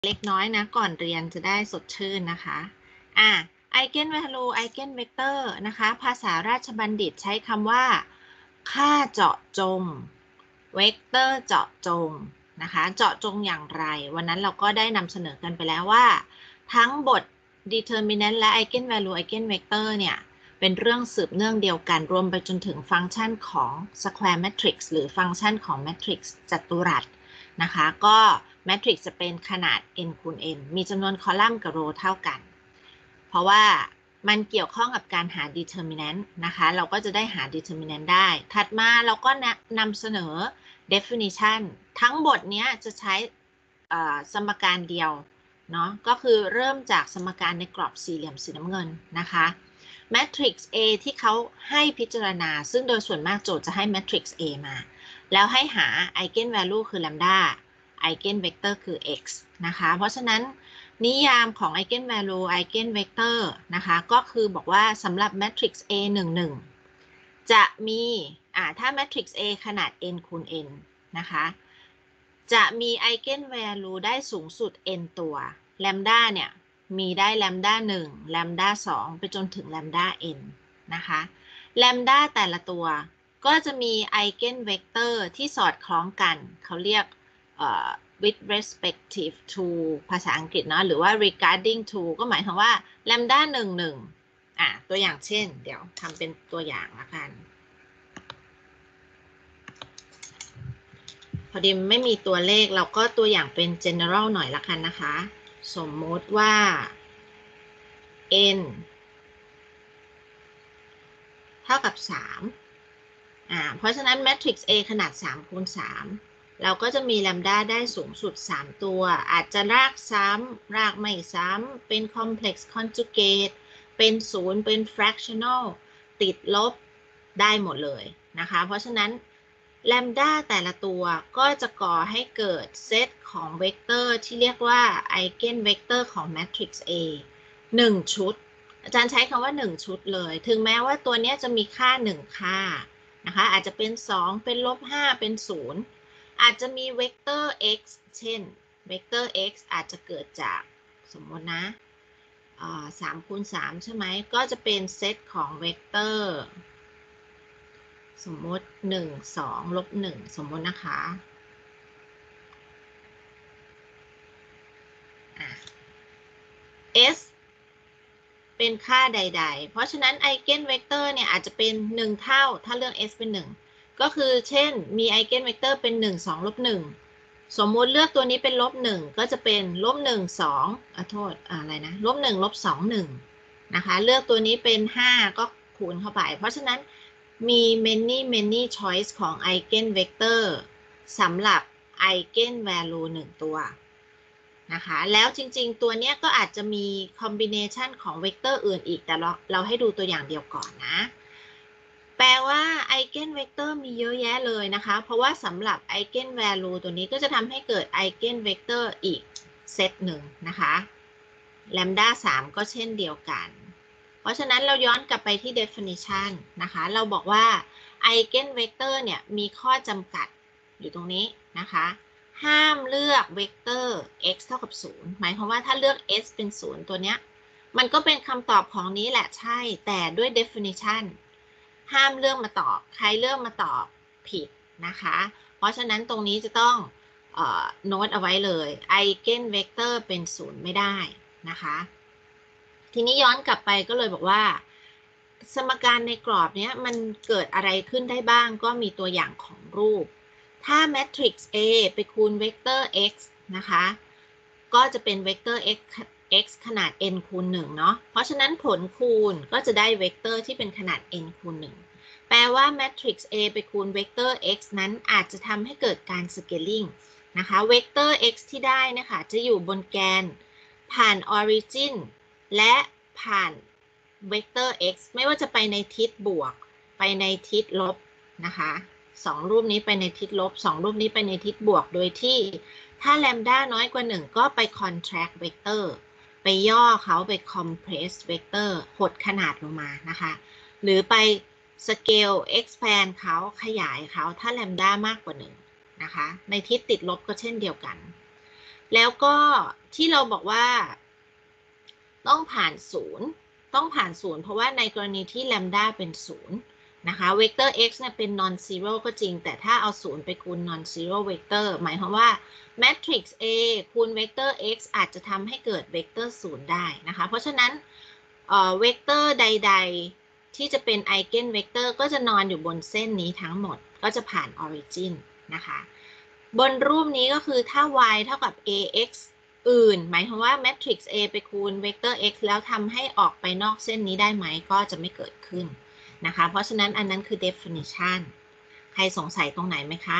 เล็กน้อยนะก่อนเรียนจะได้สดชื่นนะคะEigenvalue Eigenvector นะคะภาษาราชบัณฑิตใช้คำว่าค่าเจาะจงเวกเตอร์เจาะจงนะคะเจาะจงอย่างไรวันนั้นเราก็ได้นำเสนอกันไปแล้วว่าทั้งบท determinant และ Eigenvalue Eigenvector เนี่ยเป็นเรื่องสืบเนื่องเดียวกันรวมไปจนถึงฟังก์ชันของ square matrix หรือฟังก์ชันของ matrix จัตุรัสนะคะก็แมทริกซ์จะเป็นขนาด n คูณ n มีจำนวนคอลัมน์กับโรเท่ากันเพราะว่ามันเกี่ยวข้องกับการหา determinant นะคะเราก็จะได้หา determinant ได้ถัดมาเราก็นำเสนอ definition ทั้งบทนี้จะใช้สมการเดียวเนาะก็คือเริ่มจากสมการในกรอบสี่เหลี่ยมสีน้ำเงินนะคะ matrix A ที่เขาให้พิจารณาซึ่งโดยส่วนมากโจทย์จะให้ matrix A มาแล้วให้หา eigenvalue คือ lambda eigenvector คือ x นะคะเพราะฉะนั้นนิยามของ eigenvalue eigenvector นะคะก็คือบอกว่าสำหรับ matrix A 11จะมีถ้า matrix A ขนาด n คูณ n นะคะจะมี eigenvalue ได้สูงสุด n ตัว lambda เนี่ยมีได้ lambda 1 lambda 2ไปจนถึง lambda n นะคะ lambda แต่ละตัวก็จะมี eigenvector ที่สอดคล้องกันเขาเรียกwith respective to ภาษาอังกฤษเนาะหรือว่า regarding to ก็หมายความว่า lambda 1 ตัวอย่างเช่นเดี๋ยวทำเป็นตัวอย่างละกันพอดีไม่มีตัวเลขเราก็ตัวอย่างเป็น general หน่อยละกันนะคะสมมติว่า n เท่ากับ3เพราะฉะนั้น matrix A ขนาด3คูณ3เราก็จะมี lambda ได้สูงสุด3ตัวอาจจะรากซ้ำรากไม่ซ้ำเป็น complex conjugate เป็น0เป็น fractional ติดลบได้หมดเลยนะคะเพราะฉะนั้น lambda แต่ละตัวก็จะก่อให้เกิดเซตของเวกเตอร์ที่เรียกว่า eigenvector ของ matrix A 1 ชุดอาจารย์ใช้คำว่า1ชุดเลยถึงแม้ว่าตัวนี้จะมีค่า1ค่านะคะอาจจะเป็น2เป็น-5เป็น0อาจจะมีเวกเตอร์ x เช่นเวกเตอร์ x อาจจะเกิดจากสมมตินะ3คูณ3ใช่ไหมก็จะเป็นเซตของเวกเตอร์สมมติ1 2 -1 สมมตินะคะs เป็นค่าใดๆเพราะฉะนั้น eigenvector เนี่ยอาจจะเป็น1เท่าถ้าเลือก s เป็น1ก็คือเช่นมี eigenvector เป็น1 2 -1 สมมุติเลือกตัวนี้เป็น-1ก็จะเป็น-1 2โทษอะไรนะ-1 -2 1นะคะเลือกตัวนี้เป็น5ก็คูณเข้าไปเพราะฉะนั้นมี many choice ของ eigenvector สำหรับ eigenvalue 1ตัวนะคะแล้วจริงๆตัวนี้ก็อาจจะมีคอมบิเนชันของเวกเตอร์อื่นอีกแต่เราให้ดูตัวอย่างเดียวก่อนนะแปลว่าไอเกนเวกเตอร์มีเยอะแยะเลยนะคะเพราะว่าสำหรับไอเกนแวลูตัวนี้ก็จะทำให้เกิดไอเกนเวกเตอร์อีกเซตหนึ่งนะคะแลมด้า3ก็เช่นเดียวกันเพราะฉะนั้นเราย้อนกลับไปที่ definition นะคะเราบอกว่าไอเกนเวกเตอร์เนี่ยมีข้อจำกัดอยู่ตรงนี้นะคะห้ามเลือกเวกเตอร์ x เท่ากับ0หมายความว่าถ้าเลือก s เป็น0ตัวเนี้ยมันก็เป็นคำตอบของนี้แหละใช่แต่ด้วย definition ห้ามเลือกมาตอบใครเลือกมาตอบผิดนะคะเพราะฉะนั้นตรงนี้จะต้องโน้ตเอาไว้เลยไอเกนเวกเตอร์เป็น0ไม่ได้นะคะทีนี้ย้อนกลับไปก็เลยบอกว่าสมการในกรอบนี้มันเกิดอะไรขึ้นได้บ้างก็มีตัวอย่างของรูปถ้า matrix A ไปคูณเวกเตอร์ x นะคะก็จะเป็นเวกเตอร์ x ขนาด n คูณ1เนาะเพราะฉะนั้นผลคูณก็จะได้เวกเตอร์ที่เป็นขนาด n คูณ1แปลว่า matrix A ไปคูณเวกเตอร์ x นั้นอาจจะทำให้เกิดการ scaling นะคะเวกเตอร์ x ที่ได้นะคะจะอยู่บนแกนผ่าน origin และผ่านเวกเตอร์ x ไม่ว่าจะไปในทิศบวกไปในทิศลบนะคะ2รูปนี้ไปในทิศลบ2รูปนี้ไปในทิศบวกโดยที่ถ้าแลมด้าน้อยกว่า1ก็ไป contract vector ไปย่อเขาไป compress vector หดขนาดลงมานะคะหรือไป scale expand เขาขยายเขาถ้าแลมด้ามากกว่า1นะคะในทิศติดลบก็เช่นเดียวกันแล้วก็ที่เราบอกว่าต้องผ่านศูนย์เพราะว่าในกรณีที่แลมด้าเป็นศูนย์นะคะเวกเตอร์ x เนี่ยเป็น non zero ก็จริงแต่ถ้าเอาศูนย์ไปคูณ non zero เวกเตอร์หมายความว่าแมทริกซ์ A คูณเวกเตอร์ x อาจจะทำให้เกิดเวกเตอร์ศูนย์ได้นะคะเพราะฉะนั้นเวกเตอร์ใดๆที่จะเป็นไอเกนเวกเตอร์ก็จะนอนอยู่บนเส้นนี้ทั้งหมดก็จะผ่านออริจินนะคะบนรูปนี้ก็คือถ้า y เท่ากับ ax อื่นหมายความว่าแมทริกซ์ A ไปคูณเวกเตอร์ x แล้วทำให้ออกไปนอกเส้นนี้ได้ไหมก็จะไม่เกิดขึ้นนะคะเพราะฉะนั้นอันนั้นคือ definition ใครสงสัยตรงไหนไหมคะ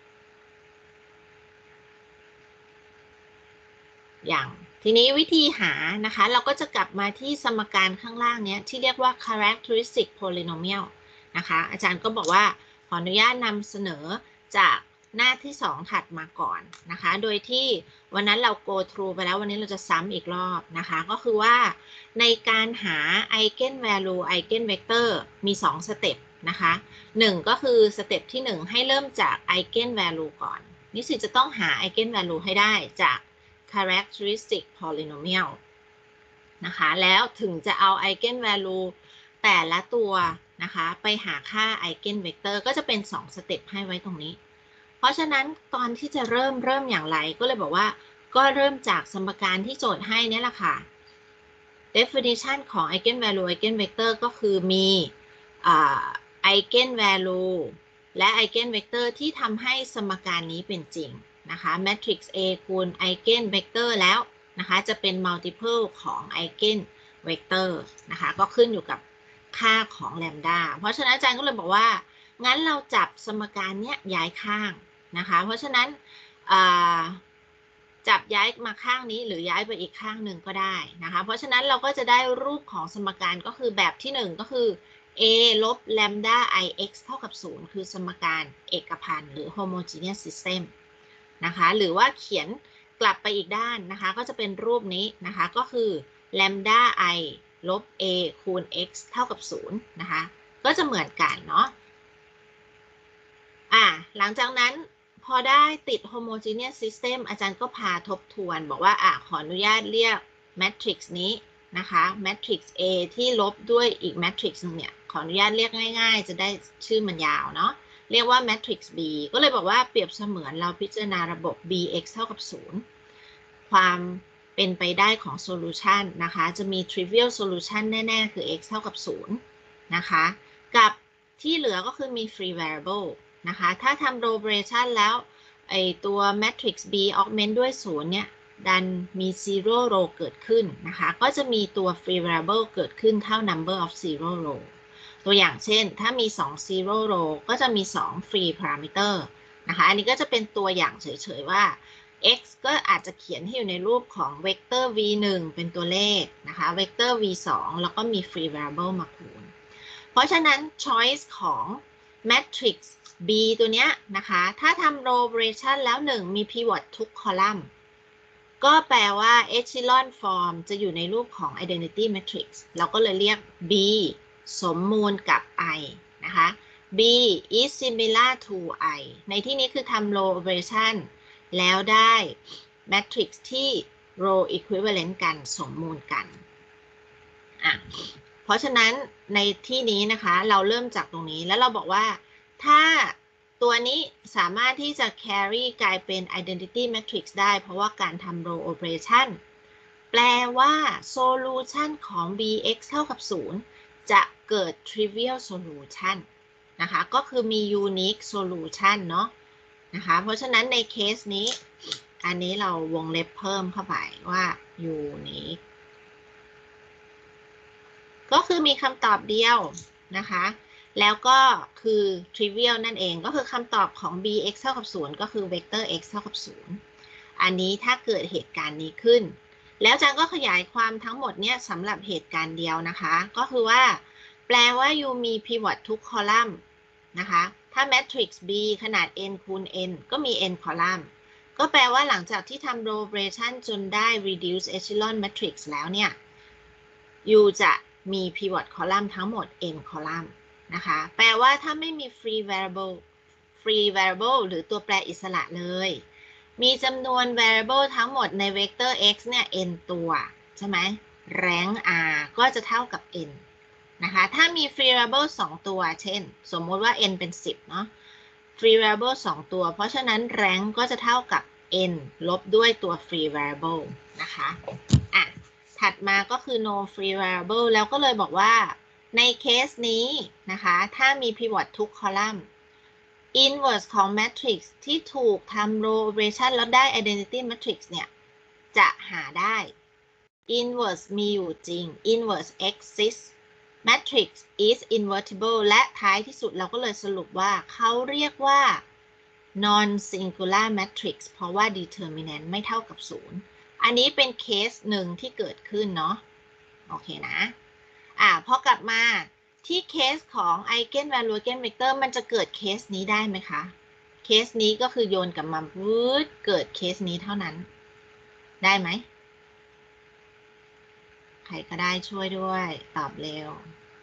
อย่างทีนี้วิธีหานะคะเราก็จะกลับมาที่สมการข้างล่างนี้ที่เรียกว่า characteristic polynomial นะคะอาจารย์ก็บอกว่าขออนุญาตนำเสนอจากหน้าที่2ถัดมาก่อนนะคะโดยที่วันนั้นเรา go through ไปแล้ววันนี้เราจะซ้ำอีกรอบนะคะก็คือว่าในการหา eigenvalue eigenvector มี2สเต็ปนะคะ1ก็คือสเต็ปที่1ให้เริ่มจาก eigenvalue ก่อนนิสิตจะต้องหา eigenvalue ให้ได้จาก characteristic polynomial นะคะแล้วถึงจะเอา eigenvalue แต่ละตัวนะคะไปหาค่า eigenvector ก็จะเป็น2สเต็ปให้ไว้ตรงนี้เพราะฉะนั้นตอนที่จะเริ่มอย่างไรก็เลยบอกว่าก็เริ่มจากสมการที่โจทย์ให้นี่แหละค่ะ definition ของ eigenvalue eigenvector ก็คือมีeigenvalue และ eigenvector ที่ทำให้สมการนี้เป็นจริงนะคะ matrix A คูณ eigenvector แล้วนะคะจะเป็น multiple ของ eigenvector นะคะก็ขึ้นอยู่กับค่าของ lambda เพราะฉะนั้นอาจารย์ก็เลยบอกว่างั้นเราจับสมการเนี้ยย้ายข้างนะคะเพราะฉะนั้นจับย้ายมาข้างนี้หรือย้ายไปอีกข้างหนึ่งก็ได้นะคะเพราะฉะนั้นเราก็จะได้รูปของสมการก็คือแบบที่1ก็คือ a ลบ lambda ix เท่ากับ0คือสมการเอกพันธ์หรือ homogeneous system นะคะหรือว่าเขียนกลับไปอีกด้านนะคะก็จะเป็นรูปนี้นะคะก็คือ lambda i ลบ a คูณ x เท่ากับ0นะคะก็จะเหมือนกันเนาะหลังจากนั้นพอได้ติด homogeneous system อาจารย์ก็พาทบทวนบอกว่าขออนุญาตเรียก matrix นี้นะคะ matrix A ที่ลบด้วยอีก matrix นึงเนี่ยขออนุญาตเรียกง่ายๆจะได้ชื่อมันยาวเนาะเรียกว่า matrix B ก็เลยบอกว่าเปรียบเสมือนเราพิจารณาระบบ bx เท่ากับ0ความเป็นไปได้ของ solution นะคะจะมี trivial solution แน่ๆคือ x เท่ากับ0นะคะกับที่เหลือก็คือมี free variableนะคะถ้าทำ row operation แล้วไอตัว matrix B augment ด้วย0เนี่ยดันมี zero row เกิดขึ้นนะคะก็จะมีตัว free variable เกิดขึ้นเท่า number of zero row ตัวอย่างเช่นถ้ามี2 zero row ก็จะมี2 free parameter นะคะอันนี้ก็จะเป็นตัวอย่างเฉยๆว่า x ก็อาจจะเขียนให้อยู่ในรูปของ vector v1 เป็นตัวเลขนะคะ vector v2 แล้วก็มี free variable มาคูณเพราะฉะนั้น choice ของ matrix B ตัวเนี้ยนะคะถ้าทำ row operation แล้ว 1 มี pivot ทุกคอลัมน์ก็แปลว่า echelon form จะอยู่ในรูปของ identity matrix เราก็เลยเรียก B สมมูลกับ I นะคะ B is similar to I ในที่นี้คือทำ row operation แล้วได้ matrix ที่ row equivalent กันสมมูลกันเพราะฉะนั้นในที่นี้นะคะเราเริ่มจากตรงนี้แล้วเราบอกว่าถ้าตัวนี้สามารถที่จะ carry กลายเป็น identity matrix ได้เพราะว่าการทำ row operation แปลว่า solution ของ bx เท่ากับ0จะเกิด trivial solution นะคะก็คือมี unique solution เนาะนะคะเพราะฉะนั้นในเคสนี้อันนี้เราวงเล็บเพิ่มเข้าไปว่า unique ก็คือมีคำตอบเดียวนะคะแล้วก็คือ trivial นั่นเองก็คือคำตอบของ bx เท่ากับ0ก็คือ vector x เท่ากับ0อันนี้ถ้าเกิดเหตุการณ์นี้ขึ้นแล้วอาจารย์ก็ขยายความทั้งหมดเนี่ยสำหรับเหตุการณ์เดียวนะคะก็คือว่าแปลว่า u มี pivot ทุกคอลัมน์นะคะถ้า matrix B ขนาด n คูณ n ก็มี n คอลัมน์ก็แปลว่าหลังจากที่ทำ row operation จนได้ reduce echelon matrix แล้วเนี่ย u จะมี pivot column ทั้งหมด n column นะคะแปลว่าถ้าไม่มี free variable หรือตัวแปรอิสระเลยมีจำนวน variable ทั้งหมดในเวกเตอร์ x เนี่ย n ตัวใช่ไหม rank r ก็จะเท่ากับ n นะคะถ้ามี free variable 2 ตัวเช่นสมมติว่า n เป็น10เนาะ free variable 2 ตัวเพราะฉะนั้น rank ก็จะเท่ากับ n ลบด้วยตัว free variable นะคะอ่ะถัดมาก็คือ no free variable แล้วก็เลยบอกว่าในเคสนี้นะคะถ้ามี pivot ทุกคอลัมน์ inverse ของ matrix ที่ถูกทำ row operation แล้วได้ identity matrix เนี่ยจะหาได้ inverse มีอยู่จริง inverse exists matrix is invertible และท้ายที่สุดเราก็เลยสรุปว่าเขาเรียกว่า non singular matrix เพราะว่า determinant ไม่เท่ากับ0อันนี้เป็นเคสหนึ่งที่เกิดขึ้นเนาะโอเคนะพอกลับมาที่เคสของ Eigenvalue Eigenvector มันจะเกิดเคสนี้ได้ไหมคะเคสนี้ก็คือโยนกลับมาเกิดเคสนี้เท่านั้นได้ไหมใครก็ได้ช่วยด้วยตอบเร็ว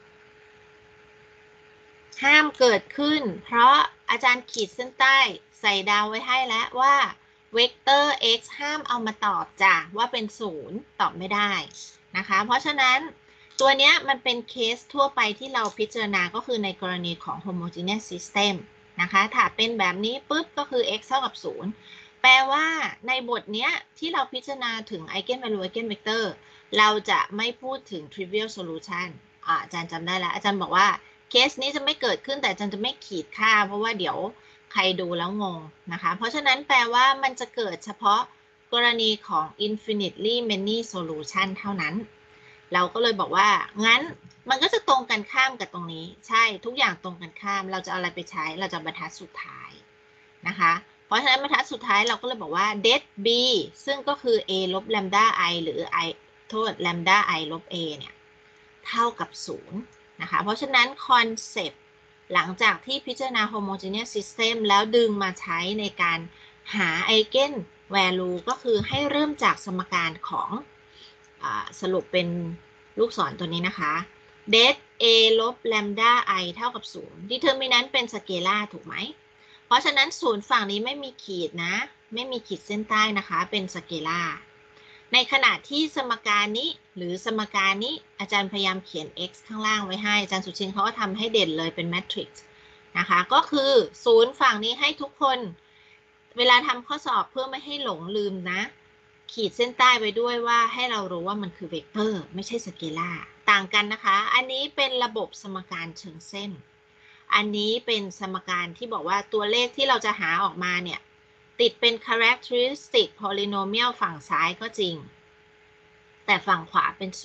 ห้ามเกิดขึ้นเพราะอาจารย์ขีดเส้นใต้ใส่ดาวไว้ให้แล้วว่าเวกเตอร์ x ห้ามเอามาตอบจ้ะว่าเป็น0ตอบไม่ได้นะคะเพราะฉะนั้นตัวนี้มันเป็นเคสทั่วไปที่เราพิจารณาก็คือในกรณีของ homogeneous system นะคะถ้าเป็นแบบนี้ปุ๊บก็คือ x เท่ากับ0แปลว่าในบทนี้ที่เราพิจารณาถึง Eigenvalue Eigenvector เราจะไม่พูดถึง trivial solution อาจารย์จำได้แล้วอาจารย์บอกว่าเคสนี้จะไม่เกิดขึ้นแต่อาจารย์จะไม่ขีดค่าเพราะว่าเดี๋ยวใครดูแล้วงงนะคะเพราะฉะนั้นแปลว่ามันจะเกิดเฉพาะกรณีของ infinitely many solution เท่านั้นเราก็เลยบอกว่างั้นมันก็จะตรงกันข้ามกับตรงนี้ใช่ทุกอย่างตรงกันข้ามเราจะเอาอะไรไปใช้เราจะบรรทัดสุดท้ายนะคะเพราะฉะนั้นบรรทัดสุดท้ายเราก็เลยบอกว่า det b ซึ่งก็คือ a ลบ lambda i หรือ i โทษ lambda i ลบ a เนี่ยเท่ากับ0นะคะเพราะฉะนั้นคอนเซปต์หลังจากที่พิจารณา homogeneous system แล้วดึงมาใช้ในการหา eigen value ก็คือให้เริ่มจากสมการของสรุปเป็นลูกศรตัวนี้นะคะ det a ลบ lambda i เท่ากับ0 determinant เป็นสเกลาร์ถูกไหมเพราะฉะนั้น0ฝั่งนี้ไม่มีขีดนะไม่มีขีดเส้นใต้นะคะเป็นสเกลาร์ในขณะที่สมการนี้หรือสมการนี้อาจารย์พยายามเขียน x ข้างล่างไว้ให้อาจารย์สุชินเขาก็ทำให้เด่นเลยเป็นแมทริกซ์นะคะก็คือ0ฝั่งนี้ให้ทุกคนเวลาทำข้อสอบเพื่อไม่ให้หลงลืมนะขีดเส้นใต้ไว้ด้วยว่าให้เรารู้ว่ามันคือเวกเตอร์ไม่ใช่สเกลาร์ต่างกันนะคะอันนี้เป็นระบบสมการเชิงเส้นอันนี้เป็นสมการที่บอกว่าตัวเลขที่เราจะหาออกมาเนี่ยติดเป็น characteristic polynomial ฝั่งซ้ายก็จริงแต่ฝั่งขวาเป็น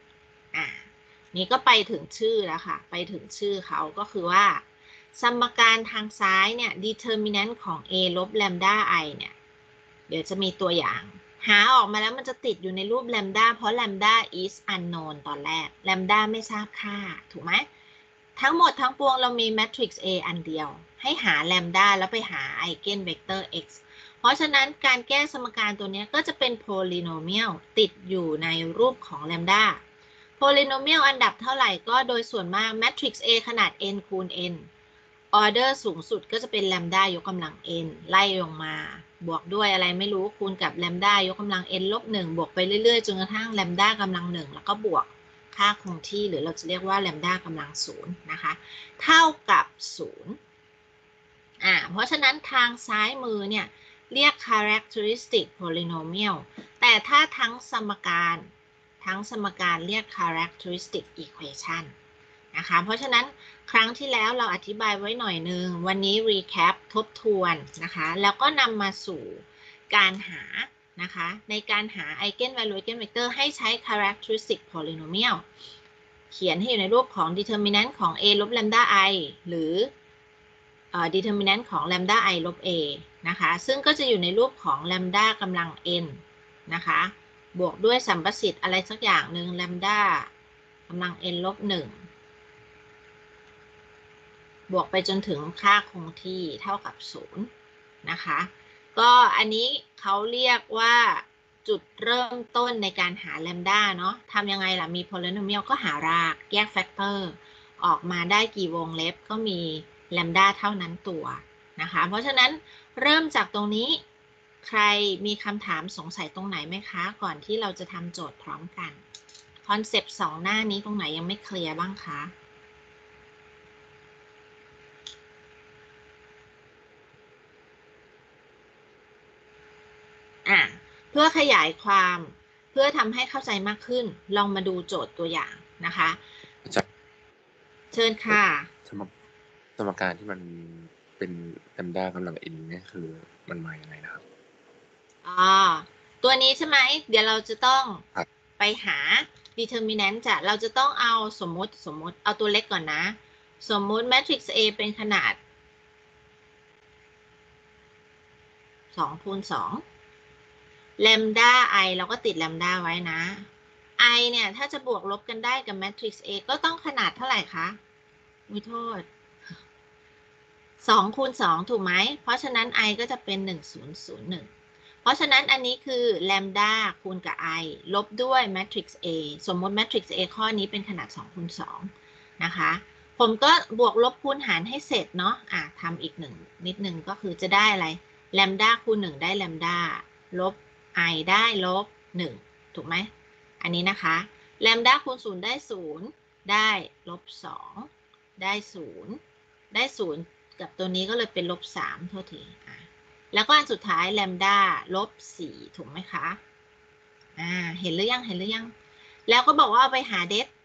0นี่ก็ไปถึงชื่อแล้วค่ะไปถึงชื่อเขาก็คือว่าสมการทางซ้ายเนี่ย determinant ของ a ลบ lambda i เนี่ยเดี๋ยวจะมีตัวอย่างหาออกมาแล้วมันจะติดอยู่ในรูป lambda เพราะ lambda is unknown ตอนแรก lambda ไม่ทราบค่าถูกไหมทั้งหมดทั้งปวงเรามี matrix A อันเดียวให้หา lambda แล้วไปหา eigenvector x เพราะฉะนั้นการแก้สมการตัวนี้ก็จะเป็น polynomial ติดอยู่ในรูปของ lambda polynomial อันดับเท่าไหร่ก็โดยส่วนมาก matrix A ขนาด n คูณ n ออเดอร์สูงสุดก็จะเป็น lambda ยกกำลัง n ไล่ลงมาบวกด้วยอะไรไม่รู้คูณกับ lambda ยกกำลัง n ลบ1บวกไปเรื่อยๆจนกระทั่ง lambda กำลัง1แล้วก็บวกค่าคงที่หรือเราจะเรียกว่า lambda กำลัง0นะคะเท่ากับ0เพราะฉะนั้นทางซ้ายมือเนี่ยเรียก characteristic polynomial แต่ถ้าทั้งสมการเรียก characteristic equation นะคะเพราะฉะนั้นครั้งที่แล้วเราอธิบายไว้หน่อยนึงวันนี้ recap ทบทวนนะคะแล้วก็นำมาสู่การหานะคะในการหา eigenvalue eigenvector ให้ใช้ characteristic polynomial เขียนให้อยู่ในรูปของ determinant ของ a ลบ lambda i หรือdeterminant ของ lambda i ลบ a นะคะซึ่งก็จะอยู่ในรูปของ lambda กำลัง n นะคะบวกด้วยสัมประสิทธิ์อะไรสักอย่างหนึ่ง lambda กำลัง n ลบ 1บวกไปจนถึงค่าคงที่เท่ากับ0นะคะก็อันนี้เขาเรียกว่าจุดเริ่มต้นในการหา lambda เนาะทำยังไงล่ะมี polynomial ก็หารากแยก factor ออกมาได้กี่วงเล็บก็มี lambda เท่านั้นตัวนะคะเพราะฉะนั้นเริ่มจากตรงนี้ใครมีคำถามสงสัยตรงไหนไหมคะก่อนที่เราจะทำโจทย์พร้อมกันคอนเซปต์2 หน้านี้ตรงไหนยังไม่เคลียร์บ้างคะเพื่อขยายความเพื่อทำให้เข้าใจมากขึ้นลองมาดูโจทย์ตัวอย่างนะคะเชิญค่ะสมการที่มันเป็นแลมด้ากำลัง n เนี่ยคือมันมาอย่างไรนะครับตัวนี้ใช่ไหมเดี๋ยวเราจะต้องไปหา determinant เราจะต้องเอาสมมติเอาตัวเล็กก่อนนะสมมติ matrix A เป็นขนาด2 คูณ 2 lambda i เราก็ติด lambda ไว้นะ i เนี่ยถ้าจะบวกลบกันได้กับ matrix A ก็ต้องขนาดเท่าไหร่คะวิโทษ2 คูณ 2 ถูกไหมเพราะฉะนั้น i ก็จะเป็น 1001เพราะฉะนั้นอันนี้คือ lambda คูณกับ i ลบด้วย matrix A สมมติ matrix A ข้อนี้เป็นขนาด2 คูณ 2นะคะผมก็บวกลบคูณหารให้เสร็จเนาะทำอีกนิดนึงก็คือจะได้อะไร lambda คูณ 1 ได้ lambda ลบ i ได้ลบ 1 ถูกไหมอันนี้นะคะ lambda คูณ 0 ได้ 0 ได้ลบ 2 ได้ 0 ได้ 0 กับตัวนี้ก็เลยเป็นลบ 3 โทษทีแล้วก็อันสุดท้าย lambda ลบ 4 ถูกไหมคะเห็นหรือยังแล้วก็บอกว่าเอาไปหาเดฟ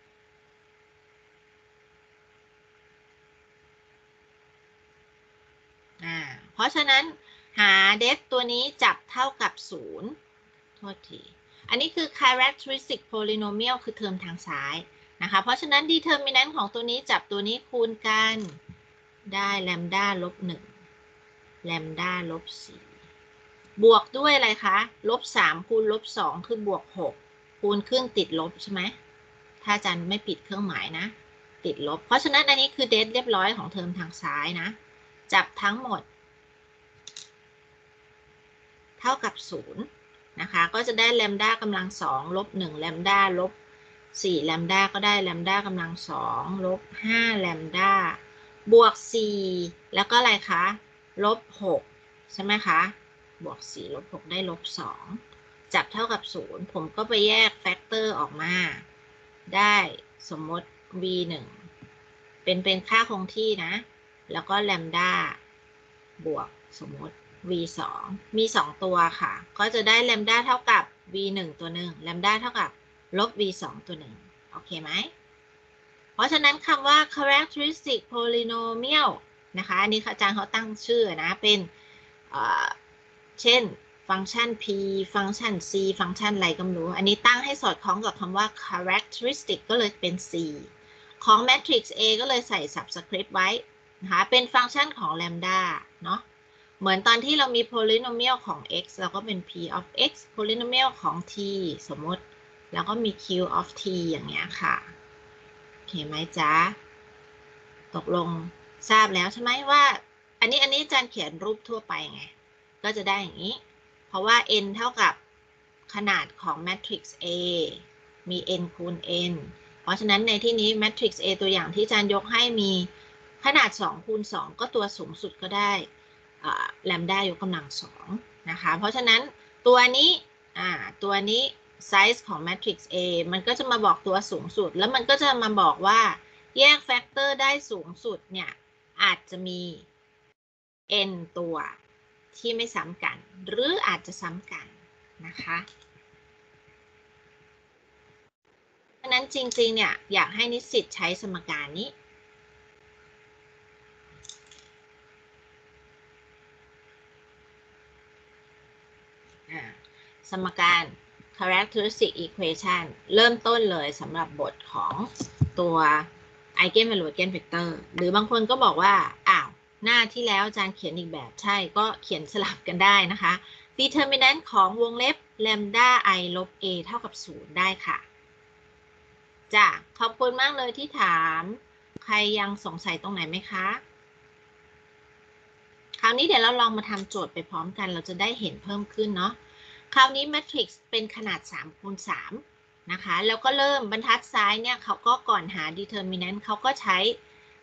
เพราะฉะนั้นหาเดฟตัวนี้จับเท่ากับ 0 โทษทีอันนี้คือ characteristic polynomial คือเทอมทางซ้ายนะคะเพราะฉะนั้น determinant ของตัวนี้จับตัวนี้คูณกันได้ lambda ลบ 1 lambda ลบ 4 บวกด้วยอะไรคะลบ 3 คูณลบ 2 คือบวก 6 คูณขึ้นติดลบใช่ไหมถ้าอาจารย์ไม่ปิดเครื่องหมายนะติดลบเพราะฉะนั้นอันนี้คือเดฟเรียบร้อยของเทอมทางซ้ายนะจับทั้งหมดเท่ากับ0นะคะก็จะได้แลมด้ากำลัง2ลบ1แลมด้าลบ4แลมด้าก็ได้แลมด้ากำลัง2ลบ5แลมด้าบวก4แล้วก็อะไรคะลบ6ใช่ไหมคะบวก4ลบ6ได้ลบ2จับเท่ากับ0ผมก็ไปแยกแฟกเตอร์ออกมาได้สมมติ v1 เป็นค่าคงที่นะแล้วก็แลมด้าบวกสมมติ v2 มี 2 ตัวค่ะก็จะได้แลมด้าเท่ากับ v1 ตัวหนึ่งแลมด้าเท่ากับลบ v2 ตัวหนึ่งโอเคไหมเพราะฉะนั้นคำว่า characteristic polynomial นะคะอันนี้อาจารย์เขาตั้งชื่อนะเป็นเช่นฟังก์ชัน p ฟังก์ชัน c ฟังก์ชันอะไรก็ไม่รู้อันนี้ตั้งให้สอดคล้องกับคำว่า characteristic ก็เลยเป็น c ของ matrix A ก็เลยใส่ subscript ไว้นะคะเป็นฟังก์ชันของ lambda เนาะเหมือนตอนที่เรามี polynomial ของ x เราก็เป็น p of x polynomial ของ t สมมติแล้วก็มี q of t อย่างเงี้ยค่ะโอเคไหมจ๊ะตกลงทราบแล้วใช่ไหมว่าอันนี้อาจารย์เขียนรูปทั่วไปไงก็จะได้อย่างนี้เพราะว่า n เท่ากับขนาดของ matrix A มี n คูณ n เพราะฉะนั้นในที่นี้ matrix A ตัวอย่างที่อาจารย์ยกให้มีขนาด2คูณ2ก็ตัวสูงสุดก็ได้แลมด้ายกกำลัง2นะคะเพราะฉะนั้นตัวนี้ไซส์ของ matrix A มันก็จะมาบอกตัวสูงสุดแล้วมันก็จะมาบอกว่าแยกแฟกเตอร์ได้สูงสุดเนี่ยอาจจะมี n ตัวที่ไม่ซ้ำกันหรืออาจจะซ้ำกันนะคะเพราะนั้นจริงๆเนี่ยอยากให้นิสิตใช้สมการนี้สมการ characteristic equation เริ่มต้นเลยสำหรับบทของตัว Eigenvalue Eigenvector หรือบางคนก็บอกว่าหน้าที่แล้วอาจารย์เขียนอีกแบบใช่ก็เขียนสลับกันได้นะคะ determinant ของวงเล็บ lambda i ลบ a เท่ากับ0ได้ค่ะจ้ะขอบคุณมากเลยที่ถามใครยังสงสัยตรงไหนไหมคะคราวนี้เดี๋ยวเราลองมาทำโจทย์ไปพร้อมกันเราจะได้เห็นเพิ่มขึ้นเนาะคราวนี้แมทริกซ์เป็นขนาด3คูณ3นะคะแล้วก็เริ่มบรรทัดซ้ายเนี่ยเขาก็ก่อนหา determinant เขาก็ใช้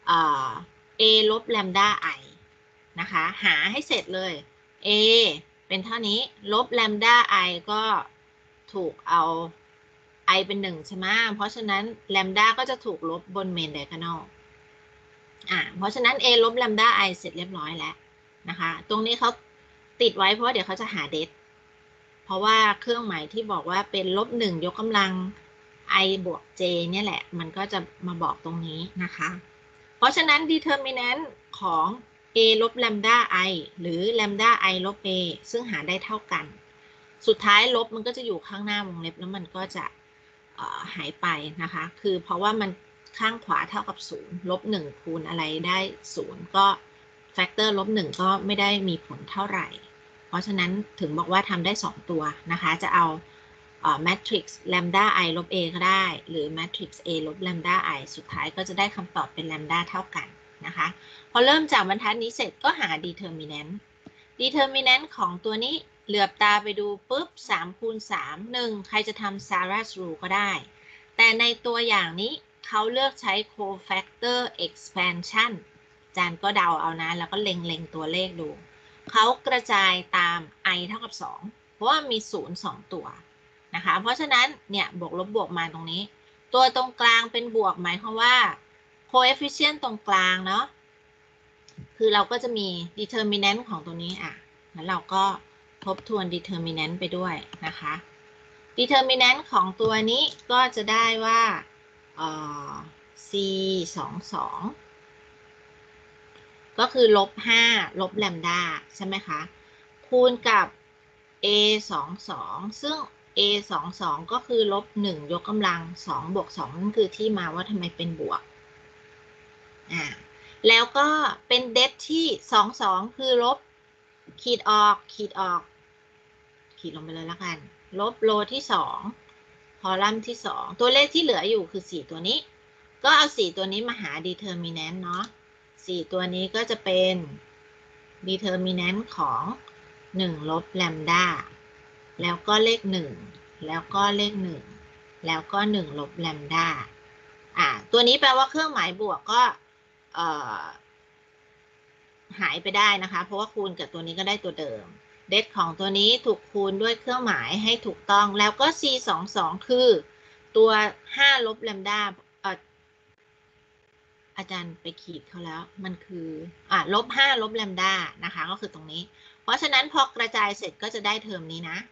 a ลบ lambda i นะคะหาให้เสร็จเลย a ไปเป็นเท่านี้ลบแลมด้า i ก็ถูกเอา i เป็น1ใช่ไหมเพราะฉะนั้นแลมด้าก็จะถูกลบบนเมนไดอาโกนอลเพราะฉะนั้น a ลบแลมด้า i เสร็จเรียบร้อยแล้วนะคะตรงนี้เขาติดไว้เพราะเดี๋ยวเขาจะหาเดทเพราะว่าเครื่องหมายที่บอกว่าเป็นลบ1ยกกำลัง i บวก j เนี่ยแหละมันก็จะมาบอกตรงนี้นะคะเพราะฉะนั้น determinant ของ a ลบแลมด้า i หรือแลมด้า i ลบ a ซึ่งหาได้เท่ากันสุดท้ายลบมันก็จะอยู่ข้างหน้าวงเล็บแล้วมันก็จะหายไปนะคะคือเพราะว่ามันข้างขวาเท่ากับ0ลบ1คูณอะไรได้0ก็แฟกเตอร์ลบ1ก็ไม่ได้มีผลเท่าไหร่เพราะฉะนั้นถึงบอกว่าทำได้2ตัวนะคะจะเอาแมทริกซ์แลมด้า i ลบ a ก็ได้หรือแมทริกซ์ a ลบแลมด้า i สุดท้ายก็จะได้คำตอบเป็นแลมด้าเท่ากันนะคะพอเริ่มจากบรรทัดนี้เสร็จก็หา determinant ของตัวนี้เหลือบตาไปดูปุ๊บ3คูณ3 1ใครจะทำ Sarah's rule ก็ได้แต่ในตัวอย่างนี้เขาเลือกใช้ cofactor expansion อาจารย์ก็เดาเอานะแล้วก็เล็งตัวเลขดูเขากระจายตาม i เท่ากับ2เพราะว่ามี0 2ตัวนะคะเพราะฉะนั้นเนี่ยบวกลบบวกมาตรงนี้ตัวตรงกลางเป็นบวกหมายความว่า coefficient ตรงกลางเนาะคือเราก็จะมี determinant ของตัวนี้แล้วเราก็ทบทวน determinant ไปด้วยนะคะ determinant ของตัวนี้ก็จะได้ว่าc 2 ก็คือลบ5ลบแลมด้าใช่ไหมคะคูณกับ a 2 ซึ่ง a 2 ก็คือลบ1ยกกำลัง2บวก2นั่นคือที่มาว่าทำไมเป็นบวกแล้วก็เป็นเดทที่2 คือลบขีดออกขีดลงไปเลยแล้วกันลบโรที่2คอลัมน์ที่2ตัวเลขที่เหลืออยู่คือ4ตัวนี้ก็เอา4ตัวนี้มาหา determinant เนาะ4ตัวนี้ก็จะเป็น determinant ของ1ลบแลมด้าแล้วก็เลข1แล้วก็เลข1แล้วก็1ลบแลมด้าตัวนี้แปลว่าเครื่องหมายบวกก็หายไปได้นะคะเพราะว่าคูณกับตัวนี้ก็ได้ตัวเดิมเดทของตัวนี้ถูกคูณด้วยเครื่องหมายให้ถูกต้องแล้วก็ c 2 คือตัว5ลบแลมด้าอาจารย์ไปขีดเขาแล้วมันคือลบ5ลบแลมด้านะคะก็คือตรงนี้เพราะฉะนั้นพอกระจายเสร็จก็จะได้เทอมนี้นะ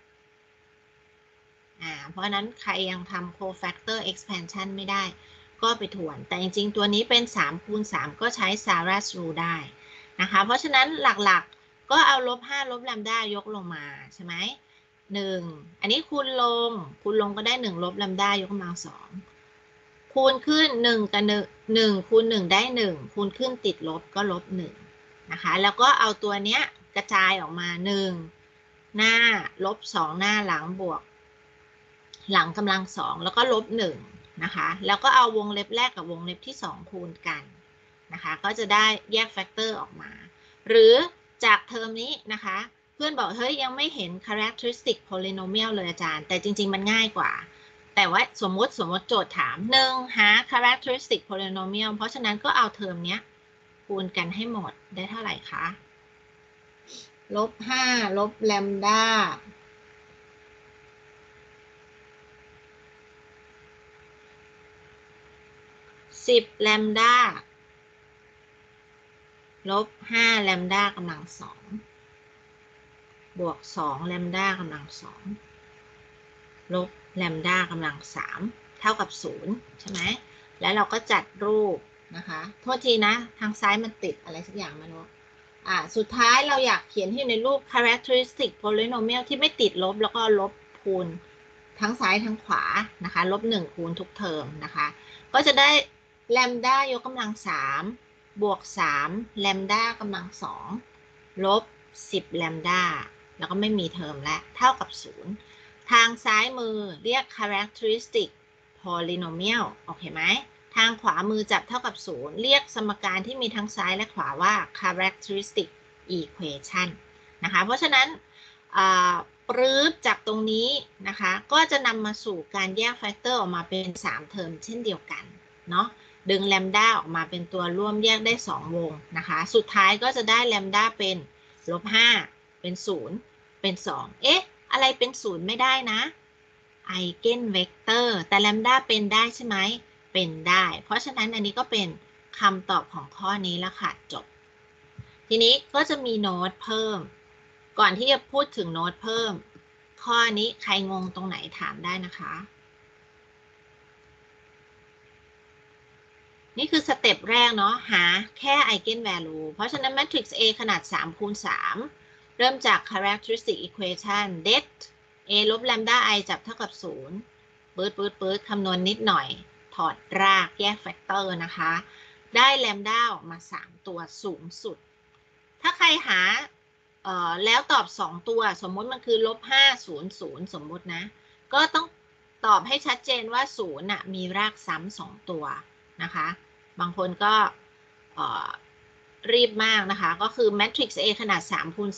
เพราะฉะนั้นใครยังทำ cofactor expansion ไม่ได้ก็ไปทวนแต่จริงๆตัวนี้เป็น3คูณ3ก็ใช้ Sarah's rule ได้นะคะเพราะฉะนั้นหลักๆก็เอาลบ5ลบแลมด้ายกลงมาใช่ไหม1อันนี้คูณลงก็ได้1ลบแลมด้ายกกำลัง2คูณขึ้น1กับ1คูณ1ได้1คูณขึ้นติดลบก็ลบ1นะคะแล้วก็เอาตัวเนี้ยกระจายออกมา1หน้าลบ2หน้าหลังบวกหลังกำลัง2แล้วก็ลบ1นะคะแล้วก็เอาวงเล็บแรกกับวงเล็บที่2คูณกันนะคะก็จะได้แยกแฟกเตอร์ออกมาหรือจากเทอมนี้นะคะเพื่อนบอกเฮ้ยยังไม่เห็น characteristic polynomial เลยอาจารย์แต่จริงๆมันง่ายกว่าแต่ว่าสมมติโจทย์ถาม1หา characteristic polynomial เพราะฉะนั้นก็เอาเทอมนี้คูณกันให้หมดได้เท่าไหร่คะลบ5ลบแลมด้า10แลมด้าลบ5แลมด้ากำลัง2บวก2แลมด้ากำลัง2ลบแลมด้ากำลัง3เท่ากับ0ใช่ไหมแล้วเราก็จัดรูปนะคะโทษทีนะทางซ้ายมันติดอะไรสักอย่างไม่รู้สุดท้ายเราอยากเขียนที่ในรูป characteristic polynomial ที่ไม่ติดลบแล้วก็ลบคูณทั้งซ้ายทั้งขวานะคะลบ1คูณทุกเทอมนะคะก็จะได้แลมด้ายกกำลัง3บวก3แลมด้ากำลัง2ลบ10แลมด้าแล้วก็ไม่มีเทอมและเท่ากับ0ทางซ้ายมือเรียก characteristic polynomial โอเคไหมทางขวามือจับเท่ากับ0เรียกสมการที่มีทั้งซ้ายและขวาว่า characteristic equation นะคะเพราะฉะนั้นปรื๊บจากตรงนี้นะคะก็จะนำมาสู่การแยกแฟกเตอร์ออกมาเป็น3เทอมเช่นเดียวกันเนาะดึงแลมด้าออกมาเป็นตัวร่วมแยกได้2วงนะคะสุดท้ายก็จะได้แลมด้าเป็นลบ5เป็น0 เป็น2เอ๊ะอะไรเป็น0ไม่ได้นะไอเกนเวกเตอร์แต่แลมด้าเป็นได้ใช่ไหมเป็นได้เพราะฉะนั้นอันนี้ก็เป็นคำตอบของข้อนี้แล้วค่ะจบทีนี้ก็จะมีโน้ตเพิ่มก่อนที่จะพูดถึงโน้ตเพิ่มข้อนี้ใครงงตรงไหนถามได้นะคะนี่คือสเต็ปแรกเนาะหาแค่ Eigenvalue เพราะฉะนั้น Matrix A ขนาด3คูณ3เริ่มจาก Characteristic Equation det A ลบ lambda I จับเท่ากับ0ปื๊ดคำนวณนิดหน่อยถอดรากแยกแฟกเตอร์นะคะได้ lambda ออกมา3ตัวสูงสุดถ้าใครหาแล้วตอบ2ตัวสมมุติมันคือ-500สมมุตินะก็ต้องตอบให้ชัดเจนว่า0น่ะมีรากซ้ำ2ตัวนะคะบางคนก็รีบมากนะคะก็คือ Matrix A ขนาด3คูณ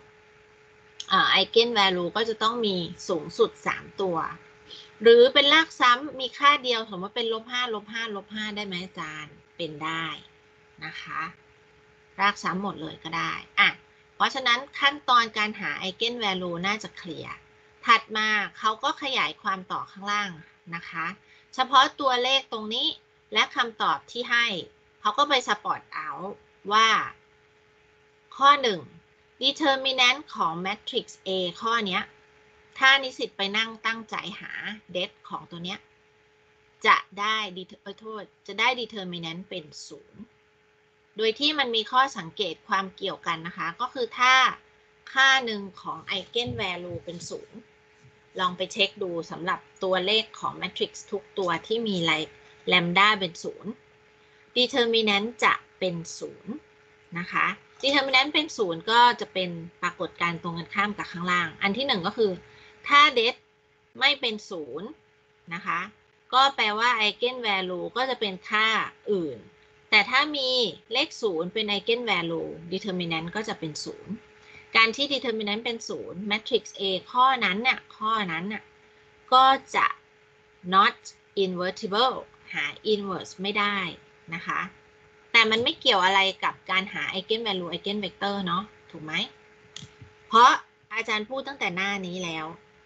3 Eigenvalue ก็จะต้องมีสูงสุด3ตัวหรือเป็นรากซ้ำมีค่าเดียวสมมติเป็น-5ได้ไหมอาจารย์เป็นได้นะคะรากซ้ำหมดเลยก็ได้เพราะฉะนั้นขั้นตอนการหา Eigenvalue น่าจะเคลียร์ถัดมาเขาก็ขยายความต่อข้างล่างนะคะเฉพาะตัวเลขตรงนี้และคำตอบที่ให้เขาก็ไปสปอร์ตเอาว่าข้อ1 determinant ของ matrix A ข้อนี้ถ้านิสิตไปนั่งตั้งใจหา det ของตัวเนี้ยจะได้ determinant เป็น0โดยที่มันมีข้อสังเกตความเกี่ยวกันนะคะก็คือถ้าค่าหนึ่งของ eigenvalue เป็น0ลองไปเช็คดูสำหรับตัวเลขของ matrix ทุกตัวที่มีlambda เป็น0 determinant จะเป็น0นะคะ determinant เป็น0ก็จะเป็นปรากฏการณ์ตรงกันข้ามกับข้างล่างอันที่1ก็คือถ้า det ไม่เป็น0นะคะก็แปลว่า eigenvalue ก็จะเป็นค่าอื่นแต่ถ้ามีเลข0เป็น eigenvalue determinant ก็จะเป็น0การที่ determinant เป็น0 matrix A ข้อนั้นก็จะ not invertible หา inverse ไม่ได้นะคะแต่มันไม่เกี่ยวอะไรกับการหา Eigenvalue Eigenvector เนาะถูกไหมเพราะอาจารย์พูดตั้งแต่หน้านี้แล้ว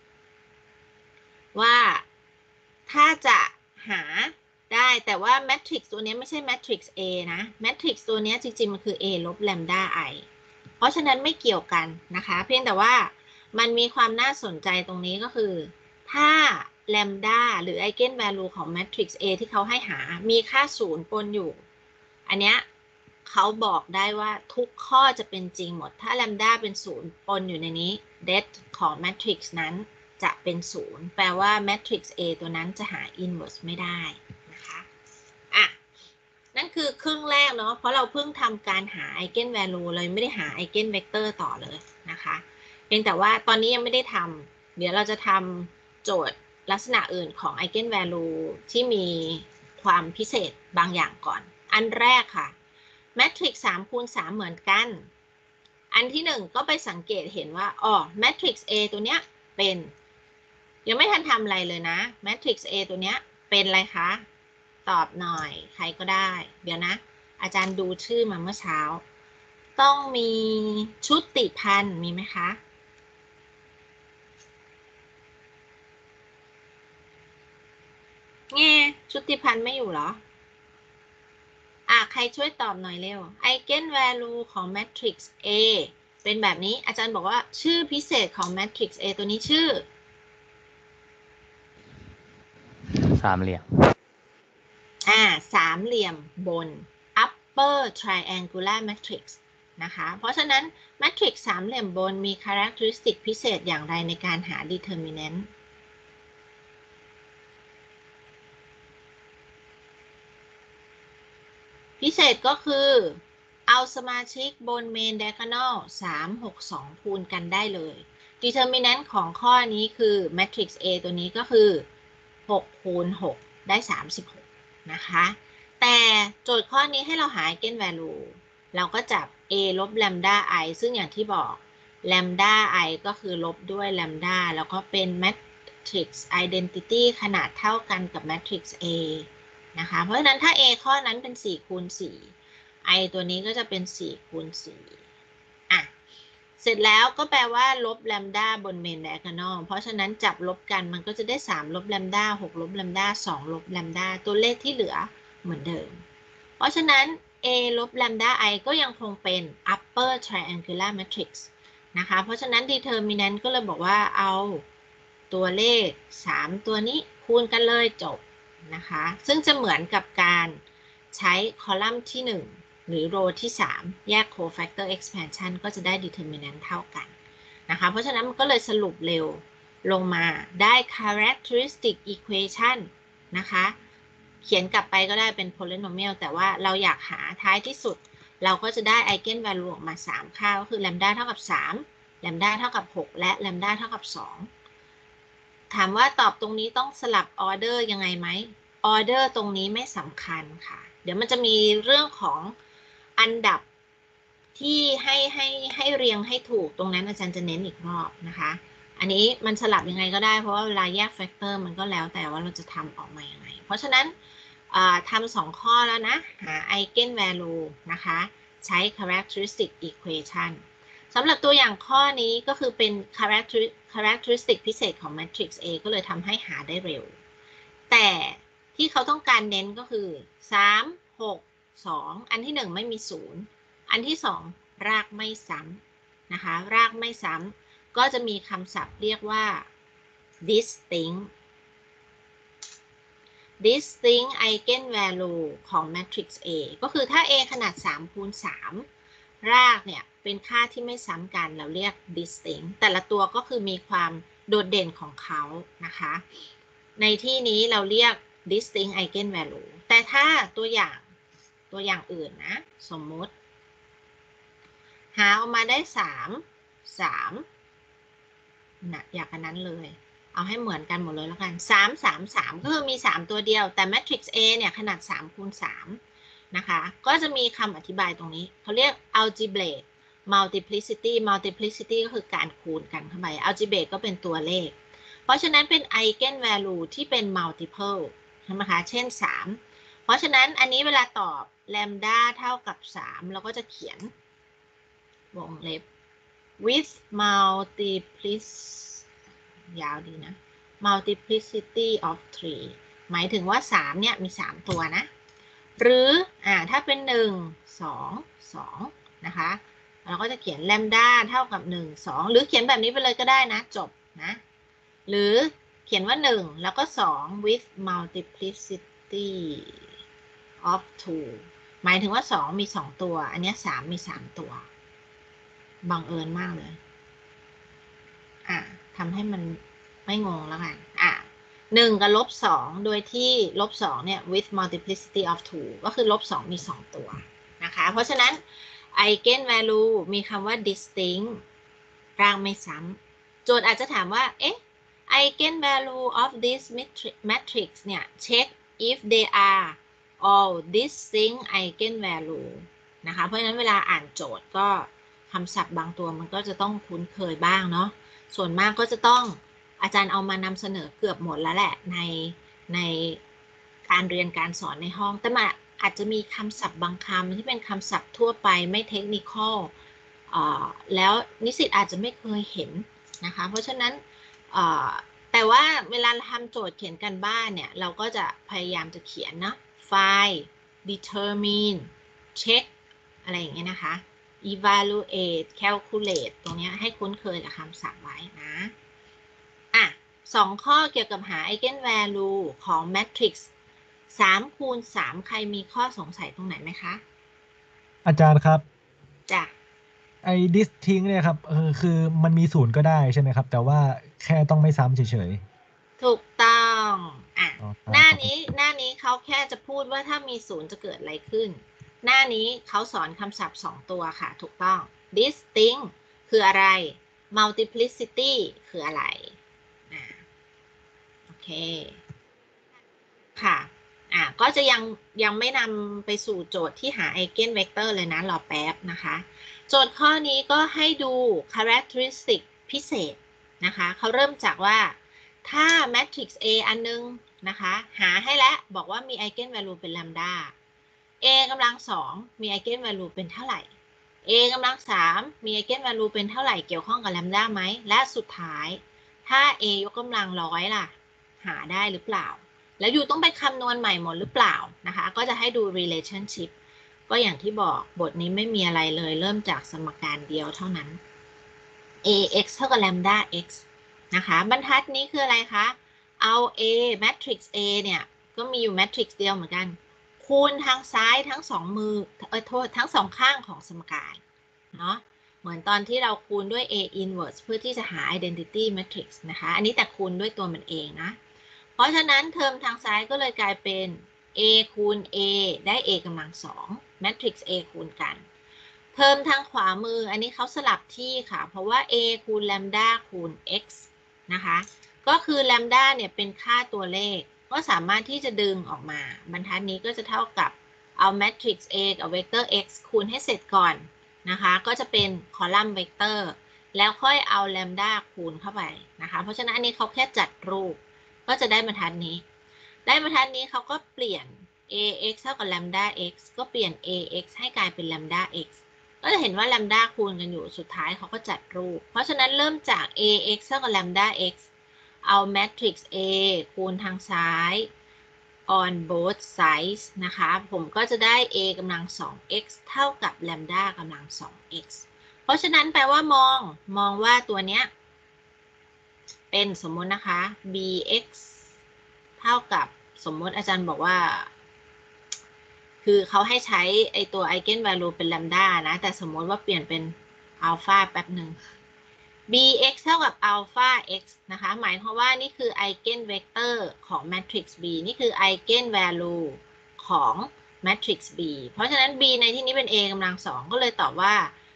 ว่าถ้าจะหาได้แต่ว่า matrix ตัวนี้ไม่ใช่ matrix A นะ matrix ตัวนี้จริงๆมันคือ A ลบ lambda I เพราะฉะนั้นไม่เกี่ยวกันนะคะเพียงแต่ว่ามันมีความน่าสนใจตรงนี้ก็คือถ้า lambda หรือ eigenvalue ของ matrix A ที่เขาให้หามีค่า0ปนอยู่อันเนี้ยเขาบอกได้ว่าทุกข้อจะเป็นจริงหมดถ้า lambda เป็น0ปนอยู่ในนี้ det ของ matrix นั้นจะเป็น0แปลว่า matrix A ตัวนั้นจะหา inverse ไม่ได้นะคะนั่นคือครึ่งแรกเนาะเพราะเราเพิ่งทำการหา Eigenvalue เลยไม่ได้หา Eigenvector ต่อเลยนะคะเพียงแต่ว่าตอนนี้ยังไม่ได้ทำเดี๋ยวเราจะทำโจทย์ลักษณะอื่นของ Eigenvalue ที่มีความพิเศษบางอย่างก่อนอันแรกค่ะ Matrix 3คูณ3เหมือนกันอันที่1ก็ไปสังเกตเห็นว่าMatrix A ตัวเนี้ยเป็นยังไม่ทันทำอะไรเลยนะ Matrix A ตัวเนี้ยเป็นอะไรคะตอบหน่อยใครก็ได้เดี๋ยวนะอาจารย์ดูชื่อมาเมื่อเช้าต้องมีชุติพันธ์มีไหมคะชุติพันธ์ไม่อยู่เหรอใครช่วยตอบหน่อยเร็ว Eigenvalue ของ Matrix A เป็นแบบนี้อาจารย์บอกว่าชื่อพิเศษของ Matrix A ตัวนี้ชื่อสามเหลี่ยมสามเหลี่ยมบน upper triangular matrix นะคะเพราะฉะนั้น matrix สามเหลี่ยมบนมี characteristic พิเศษอย่างไรในการหา determinant พิเศษก็คือเอาสมาชิกบน main diagonal 3 6 2คูณกันได้เลย determinant ของข้อนี้คือ matrix A ตัวนี้ก็คือ6คูณ6ได้36นะคะแต่โจทย์ข้อนี้ให้เราหา eigenvalue เราก็จับ a ลบ lambda I ซึ่งอย่างที่บอก lambda I ก็คือลบด้วย lambda แล้วก็เป็น matrix identity ขนาดเท่ากันกับ matrix A นะคะเพราะฉะนั้นถ้า a ข้อนั้นเป็น4คูณ4 I ตัวนี้ก็จะเป็น4คูณ4 เสร็จแล้วก็แปลว่าลบแลมด้าบนเมน diagonal เพราะฉะนั้นจับลบกันมันก็จะได้3ลบแลมด้า6ลบแลมด้า2ลบแลมด้าตัวเลขที่เหลือเหมือนเดิมเพราะฉะนั้น a ลบแลมด้า i ก็ยังคงเป็น upper triangular matrix นะคะเพราะฉะนั้น determinant ก็เลยบอกว่าเอาตัวเลข3ตัวนี้คูณกันเลยจบนะคะซึ่งจะเหมือนกับการใช้คอลัมน์ที่1หรือโรที่3แยก cofactor expansion ก็จะได้ determinant เท่ากันนะคะเพราะฉะนั้นมันก็เลยสรุปเร็วลงมาได้ characteristic equation นะคะเขียนกลับไปก็ได้เป็น polynomial แต่ว่าเราอยากหาท้ายที่สุดเราก็จะได้ eigenvalue ออกมา3ค่าก็คือ lambda เท่ากับ3 lambda เท่ากับ6และ lambda เท่ากับ2ถามว่าตอบตรงนี้ต้องสลับออเดอร์ยังไงไหมออเดอร์ตรงนี้ไม่สำคัญค่ะเดี๋ยวมันจะมีเรื่องของอันดับที่ให้เรียงให้ถูกตรงนั้นอาจารย์จะเน้นอีกรอบนะคะอันนี้มันสลับยังไงก็ได้เพราะว่าเวลาแยกแฟกเตอร์มันก็แล้วแต่ว่าเราจะทำออกมาอย่างไรเพราะฉะนั้นทำ2ข้อแล้วนะหา Eigenvalue นะคะใช้ characteristic equation สำหรับตัวอย่างข้อนี้ก็คือเป็น characteristic พิเศษของ matrix A ก็เลยทำให้หาได้เร็วแต่ที่เขาต้องการเน้นก็คือ3 6 2อันที่1ไม่มี0อันที่2รากไม่ซ้ำนะคะรากไม่ซ้ำก็จะมีคำศัพท์เรียกว่า distinct eigenvalue ของ matrix A ก็คือถ้า A ขนาด3คูณ3รากเนี่ยเป็นค่าที่ไม่ซ้ำกันเราเรียก distinct แต่ละตัวก็คือมีความโดดเด่นของเขานะคะในที่นี้เราเรียก distinct eigenvalue แต่ถ้าตัวอย่างอื่นนะสมมุติหาออกมาได้3นะอยากกันนั้นเลยเอาให้เหมือนกันหมดเลยแล้วกัน3 ก็คือมี3ตัวเดียวแต่ matrix A เนี่ยขนาด3คูณ3นะคะก็จะมีคำอธิบายตรงนี้เขาเรียก algebraic multiplicity ก็คือการคูณกันเข้าไป algebraic ก็เป็นตัวเลขเพราะฉะนั้นเป็น eigenvalue ที่เป็น multiple ใช่ไหมคะเช่น3เพราะฉะนั้นอันนี้เวลาตอบ lambda เท่ากับ3เราก็จะเขียนวงเล็บ withยาวดีนะ multiplicity of 3หมายถึงว่า3เนี่ยมี3ตัวนะหรือถ้าเป็น2 นะคะเราก็จะเขียน lambda เท่ากับ1 2หรือเขียนแบบนี้ไปเลยก็ได้นะจบนะหรือเขียนว่า1แล้วก็2 with multiplicity of 2หมายถึงว่า2มี2ตัวอันนี้3มี3ตัวบังเอิญมากเลยทำให้มันไม่งงแล้วกัน1กับ-2โดยที่-2เนี่ย with multiplicity of 2ก็คือ-2มี2ตัวนะคะเพราะฉะนั้น eigenvalue มีคำว่า distinct รางไม่ซ้ำโจทย์อาจจะถามว่าeigenvalue of this matrix เนี่ย check if they are all distinct eigenvalue นะคะเพราะฉะนั้นเวลาอ่านโจทย์ก็คำศัพท์บางตัวมันก็จะต้องคุ้นเคยบ้างเนาะส่วนมากก็จะต้องอาจารย์เอามานำเสนอเกือบหมดแล้วแหละในการเรียนการสอนในห้องแต่มาอาจจะมีคำศัพท์บางคำที่เป็นคำศัพท์ทั่วไปไม่เทคนิคอลแล้วนิสิตอาจจะไม่เคยเห็นนะคะเพราะฉะนั้นแต่ว่าเวลาทำโจทย์เขียนกันบ้านเนี่ยเราก็จะพยายามจะเขียนนะ find determine check อะไรอย่างเงี้ยนะคะ evaluate calculate ตรงนี้ให้คุ้นเคยกับคำศัพท์ไว้นะ2ข้อเกี่ยวกับหา eigenvalue ของ matrix 3คูณ3ใครมีข้อสงสัยตรงไหนไหมคะอาจารย์ครับจ้ะไอ้ distinct เนี่ยครับคือมันมี0ก็ได้ใช่ไหมครับแต่ว่าแค่ต้องไม่ซ้ำเฉยๆถูกต้องหน้านี้เขาแค่จะพูดว่าถ้ามี0จะเกิดอะไรขึ้นหน้านี้เขาสอนคำศัพท์2ตัวค่ะถูกต้อง distinct คืออะไร multiplicity คืออะไรโอเคค่ะก็จะยังไม่นำไปสู่โจทย์ที่หา Eigenvector เลยนะรอแป๊บนะคะโจทย์ข้อนี้ก็ให้ดู characteristic พิเศษนะคะเขาเริ่มจากว่าถ้า matrix A อันนึงนะคะหาให้แล้วบอกว่ามี Eigenvalue เป็น lambda A กำลัง2มี Eigenvalue เป็นเท่าไหร่ a กำลัง3มีไอเกนแวลูเป็นเท่าไหร่เกี่ยวข้องกับแลมด้าไหมและสุดท้ายถ้า a ยกกำลัง100ล่ะหาได้หรือเปล่าแล้วอยู่ต้องไปคำนวณใหม่หมดหรือเปล่านะคะก็จะให้ดู relationship ก็อย่างที่บอกบทนี้ไม่มีอะไรเลยเริ่มจากสมการเดียวเท่านั้น ax เท่ากับ lambda x นะคะบรรทัดนี้คืออะไรคะเอา a matrix a เนี่ยก็มีอยู่ matrix เดียวเหมือนกันคูณทางซ้ายทั้งสองมือโทษทั้งสองข้างของสมการเนาะเหมือนตอนที่เราคูณด้วย a inverse เพื่อที่จะหา identity matrix นะคะอันนี้แต่คูณด้วยตัวมันเองนะเพราะฉะนั้นเทอมทางซ้ายก็เลยกลายเป็น a คูณ a ได้ a กำลัง2 matrix a คูณกันเทอมทางขวามืออันนี้เขาสลับที่ค่ะเพราะว่า a คูณ lambda คูณ x นะคะก็คือ lambda เนี่ยเป็นค่าตัวเลขก็สามารถที่จะดึงออกมาบรรทัดนี้ก็จะเท่ากับเอา matrix a กับ vector x คูณให้เสร็จก่อนนะคะก็จะเป็นคอลัมน์ vector แล้วค่อยเอา lambda คูณเข้าไปนะคะเพราะฉะนั้นอันนี้เขาแค่จัดรูปก็จะได้บรรทัดนี้ได้บรรทัดนี้เขาก็เปลี่ยน ax เท่ากับ lambda x ก็เปลี่ยน ax ให้กลายเป็น lambda x ก็จะเห็นว่า lambda คูณกันอยู่สุดท้ายเขาก็จัดรูปเพราะฉะนั้นเริ่มจาก ax เท่ากับ lambda x เอา matrix a คูณทางซ้าย on both sides นะคะผมก็จะได้ a กำลัง 2x เท่ากับ lambda กำลัง 2x เพราะฉะนั้นแปลว่ามองว่าตัวเนี้ยเป็นสมมตินะคะ bx เท่ากับสมมติอาจารย์บอกว่าคือเขาให้ใช้ไอตัว Eigenvalue เป็น lambda นะแต่สมมติว่าเปลี่ยนเป็น alpha แป๊บหนึ่ง bx เท่ากับ alpha x นะคะหมายความว่านี่คือ Eigenvector ของ matrix b นี่คือ Eigenvalue ของ matrix b เพราะฉะนั้น b ในที่นี้เป็น a กำลัง2ก็เลยตอบว่า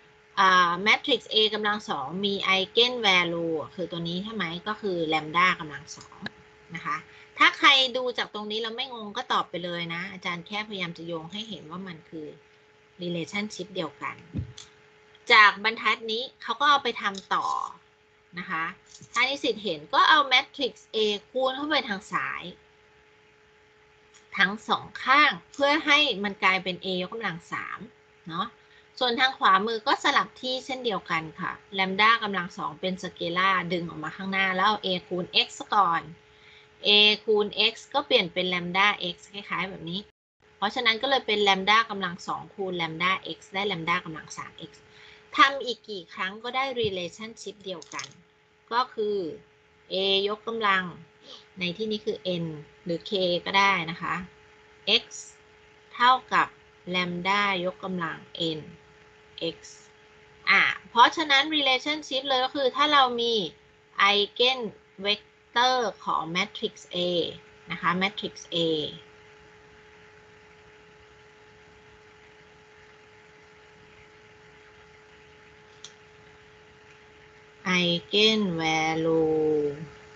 matrix a กำลัง2มี Eigenvalue คือตัวนี้ใช่ไหมก็คือ lambda กำลัง2นะคะถ้าใครดูจากตรงนี้แล้วไม่งงก็ตอบไปเลยนะอาจารย์แค่พยายามจะโยงให้เห็นว่ามันคือ relationship เดียวกันจากบรรทัดนี้เขาก็เอาไปทำต่อนะคะถ้านิสิตเห็นก็เอา matrix A คูณเข้าไปทางซ้ายทั้งสองข้างเพื่อให้มันกลายเป็น A ยกกำลัง3เนาะส่วนทางขวามือก็สลับที่เช่นเดียวกันค่ะ lambda กำลัง2เป็นสเกลาร์ดึงออกมาข้างหน้าแล้วเอา A คูณ x ก่อน a คูณ x ก็เปลี่ยนเป็น lambda x คล้ายๆแบบนี้เพราะฉะนั้นก็เลยเป็น lambda กำลัง2คูณ lambda x ได้ lambda กำลัง 3x ทำอีกกี่ครั้งก็ได้ relationship เดียวกันก็คือ a ยกกำลังในที่นี้คือ n หรือ k ก็ได้นะคะ x เท่ากับ lambda ยกกำลัง n x เพราะฉะนั้น relationship เลยก็คือถ้าเรามี eigenvector ของ matrix A นะคะ matrix A eigenvalue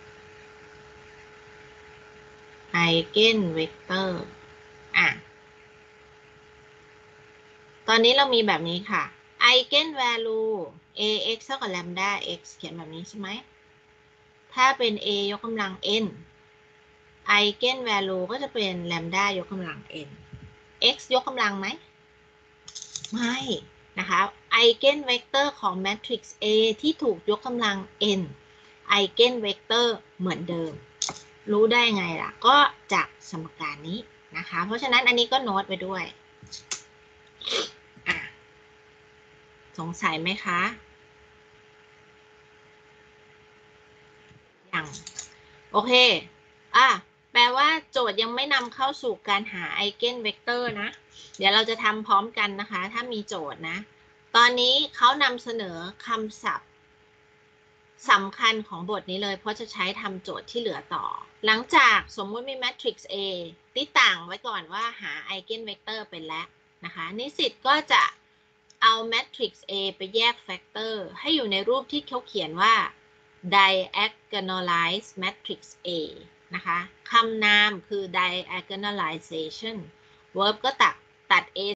eigenvector ตอนนี้เรามีแบบนี้ค่ะ eigenvalue ax เท่ากับ lambda x เขียนแบบนี้ใช่ไหมถ้าเป็น a ยกกำลัง n eigenvalue ก็จะเป็น lambda ยกกำลัง n x ยกกำลังไหมไม่นะคะ eigenvector ของ matrix A ที่ถูกยกกำลัง n eigenvector เหมือนเดิมรู้ได้ไงล่ะก็จากสมการนี้นะคะเพราะฉะนั้นอันนี้ก็โน้ตไปด้วยสงสัยไหมคะยังโอเคแปลว่าโจทย์ยังไม่นำเข้าสู่การหา eigenvector นะเดี๋ยวเราจะทำพร้อมกันนะคะถ้ามีโจทย์นะตอนนี้เขานำเสนอคำศัพท์สำคัญของบทนี้เลยเพราะจะใช้ทำโจทย์ที่เหลือต่อหลังจากสมมุติมี matrix A ติดต่างไว้ก่อนว่าหา eigenvector เป็นแล้วนะคะนิสิตก็จะเอา matrix A ไปแยก factor ให้อยู่ในรูปที่เขาเขียนว่า diagonalize matrix A นะคะคำนามคือ diagonalization verb ก็ตัด A